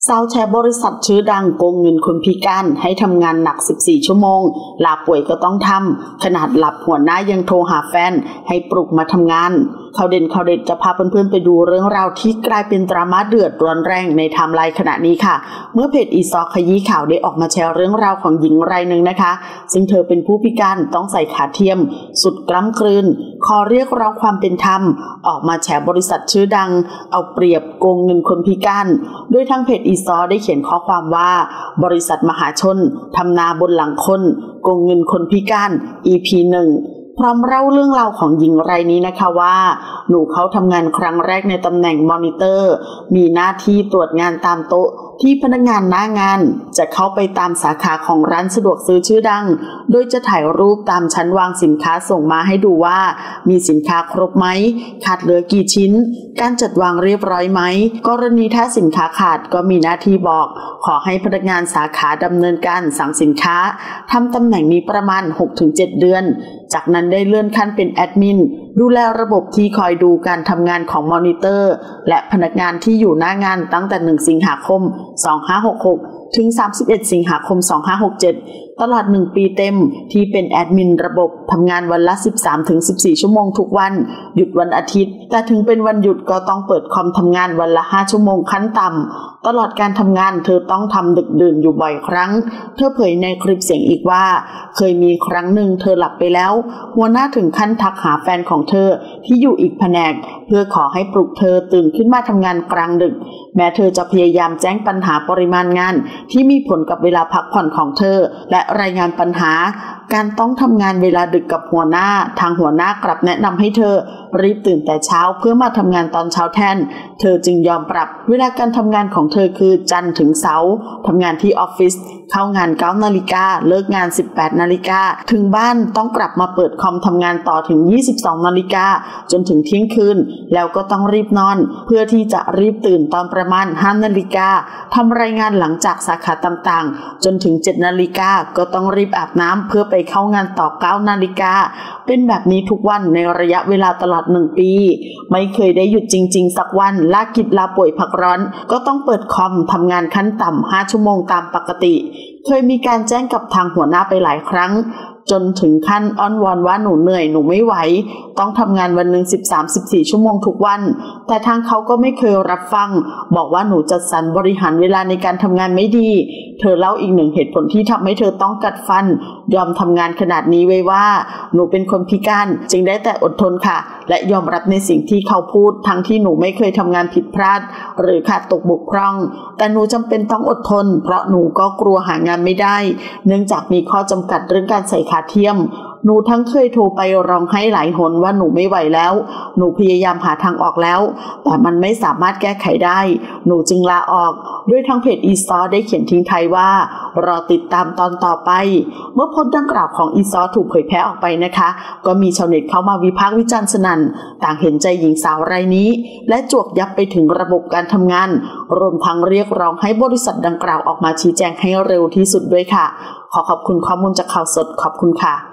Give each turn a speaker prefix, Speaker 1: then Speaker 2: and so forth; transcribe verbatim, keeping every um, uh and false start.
Speaker 1: สาวแชร์บริษัทชื่อดังโกงเงินคนพิการให้ทำงานหนักสิบสี่ชั่วโมงลาป่วยก็ต้องทำขนาดหลับหัวหน้ายังโทรหาแฟนให้ปลุกมาทำงานข่าวเด่นข่าวเด็ดจะพาเพื่อนๆไปดูเรื่องราวที่กลายเป็นดราม่าเดือดร้อนแรงในไทม์ไลน์ขณะนี้ค่ะเมื่อเพจอีซอขยี้ข่าวได้ออกมาแชร์เรื่องราวของหญิงรายหนึ่งนะคะซึ่งเธอเป็นผู้พิการต้องใส่ขาเทียมสุดกล้ำกลืนขอเรียกร้องความเป็นธรรมออกมาแฉบริษัทชื่อดังเอาเปรียบโกงเงินคนพิการโดยทางเพจอีซอได้เขียนข้อความว่าบริษัทมหาชนทำนาบนหลังคนโกงเงินคนพิการ อี พี หนึ่งพร้อมเล่าเรื่องราวของหญิงรายนี้นะคะว่าหนูเขาทำงานครั้งแรกในตำแหน่งมอนิเตอร์มีหน้าที่ตรวจงานตามโต๊ะที่พนักงานหน้างานจะเข้าไปตามสาขาของร้านสะดวกซื้อชื่อดังโดยจะถ่ายรูปตามชั้นวางสินค้าส่งมาให้ดูว่ามีสินค้าครบไหมขาดเหลือกี่ชิ้นการจัดวางเรียบร้อยไหมกรณีถ้าสินค้าขาดก็มีหน้าที่บอกขอให้พนักงานสาขาดำเนินการสั่งสินค้าทำตำแหน่งนี้ประมาณ หกถึงเจ็ด เดือนจากนั้นได้เลื่อนขั้นเป็นแอดมินดูแลระบบที่คอยดูการทำงานของมอนิเตอร์และพนักงานที่อยู่หน้างานตั้งแต่หนึ่งสิงหาคมสองพันห้าร้อยหกสิบหกถึงสามสิบเอ็ดสิงหาคมสองพันห้าร้อยหกสิบเจ็ดตลอดหนึ่งปีเต็มที่เป็นแอดมินระบบทำงานวันละ สิบสามถึงสิบสี่ ชั่วโมงทุกวันหยุดวันอาทิตย์แต่ถึงเป็นวันหยุดก็ต้องเปิดคอมทำงานวันละห้าชั่วโมงขั้นต่ำตลอดการทำงานเธอต้องทำดึกดื่นอยู่บ่อยครั้งเธอเผยในคลิปเสียงอีกว่าเคยมีครั้งหนึ่งเธอหลับไปแล้วหัวหน้าถึงขั้นทักหาแฟนของเธอที่อยู่อีกแผนกเพื่อขอให้ปลุกเธอตื่นขึ้นมาทำงานกลางดึกแม้เธอจะพยายามแจ้งปัญหาปริมาณงานที่มีผลกับเวลาพักผ่อนของเธอและรายงานปัญหาการต้องทำงานเวลาดึกกับหัวหน้าทางหัวหน้ากลับแนะนำให้เธอรีบตื่นแต่เช้าเพื่อมาทำงานตอนเช้าแทนเธอจึงยอมปรับเวลาการทำงานของเธอคือจันทร์ถึงเสาร์ทำงานที่ออฟฟิศเข้างานเก้านาฬิกาเลิกงานสิบแปดนาฬิกาถึงบ้านต้องกลับมาเปิดคอมทำงานต่อถึงยี่สิบสองนาฬิกาจนถึงเที่ยงคืนแล้วก็ต้องรีบนอนเพื่อที่จะรีบตื่นตอนประมาณห้านาฬิกาทำรายงานหลังจากสาขาต่างๆจนถึงเจ็ดนาฬิกาก็ต้องรีบอาบน้ำเพื่อไปเข้างานต่อเก้านาฬิกาเป็นแบบนี้ทุกวันในระยะเวลาตลอดหนึ่งปีไม่เคยได้หยุดจริงๆสักวันลากิจลาป่วยพักร้อนก็ต้องเปิดคอมทำงานขั้นต่ำห้าชั่วโมงตามปกติเคยมีการแจ้งกับทางหัวหน้าไปหลายครั้งจนถึงขั้นอ้อนวอนว่าหนูเหนื่อยหนูไม่ไหวต้องทำงานวันหนึ่ง สิบสาม สิบสี่ ชั่วโมงทุกวันแต่ทางเขาก็ไม่เคยรับฟังบอกว่าหนูจัดสรรบริหารเวลาในการทำงานไม่ดีเธอเล่าอีกหนึ่งเหตุผลที่ทำให้เธอต้องกัดฟันยอมทำงานขนาดนี้ไว้ว่าหนูเป็นคนพิการจึงได้แต่อดทนค่ะและยอมรับในสิ่งที่เขาพูดทั้งที่หนูไม่เคยทำงานผิดพลาดหรือขาดตกบกพร่องแต่หนูจำเป็นต้องอดทนเพราะหนูก็กลัวหางานไม่ได้เนื่องจากมีข้อจำกัดเรื่องการใส่ขาเทียมหนูทั้งเคยโทรไปร้องไห้หลายหนว่าหนูไม่ไหวแล้วหนูพยายามหาทางออกแล้วแต่มันไม่สามารถแก้ไขได้หนูจึงลาออกด้วยทางเพจอีซอได้เขียนทิ้งท้ายว่ารอติดตามตอนต่อไปเมื่อโพสต์ดังกล่าวของอีซอถูกเผยแพร่ออกไปนะคะก็มีชาวเน็ตเข้ามาวิพากษ์วิจารณ์สนั่นต่างเห็นใจหญิงสาวรายนี้และจวกยับไปถึงระบบการทำงานรวมทั้งเรียกร้องให้บริษัทดังกล่าวออกมาชี้แจงให้เร็วที่สุดด้วยค่ะขอขอบคุณข้อมูลจากข่าวสดขอบคุณค่ะ